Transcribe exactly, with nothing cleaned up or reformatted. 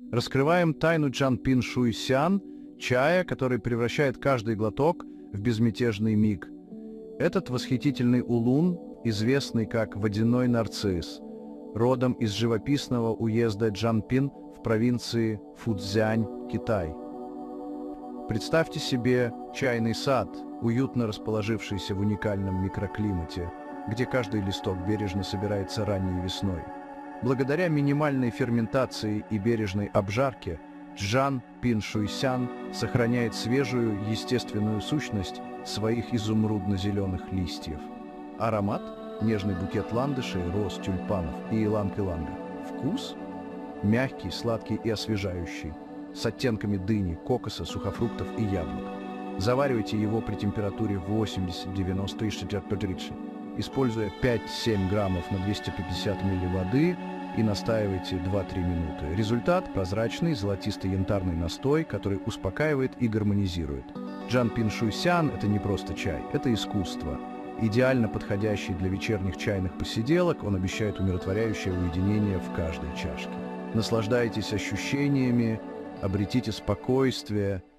Раскрываем тайну Джан Пин Шуй Сян, чая, который превращает каждый глоток в безмятежный миг. Этот восхитительный улун, известный как водяной нарцисс, родом из живописного уезда Джанпин в провинции Фуцзянь, Китай. Представьте себе чайный сад, уютно расположившийся в уникальном микроклимате, где каждый листок бережно собирается ранней весной. Благодаря минимальной ферментации и бережной обжарке Джан Пин Шуй Сян сохраняет свежую, естественную сущность своих изумрудно-зеленых листьев. Аромат – нежный букет ландышей, роз, тюльпанов и иланг-иланга. Вкус – мягкий, сладкий и освежающий, с оттенками дыни, кокоса, сухофруктов и яблок. Заваривайте его при температуре восемьдесят-девяносто и шестьдесят тридцать, используя пять-семь граммов на двести пятьдесят миллилитров воды и настаивайте два-три минуты. Результат – прозрачный золотисто-янтарный настой, который успокаивает и гармонизирует. Джан Пин Шуй Сян – это не просто чай, это искусство. Идеально подходящий для вечерних чайных посиделок, он обещает умиротворяющее уединение в каждой чашке. Наслаждайтесь ощущениями, обретите спокойствие